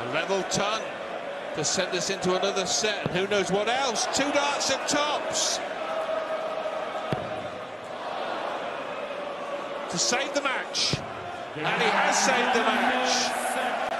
A level ton to send us into another set, and who knows what else. 2 darts at tops to save the match, and he has saved the match.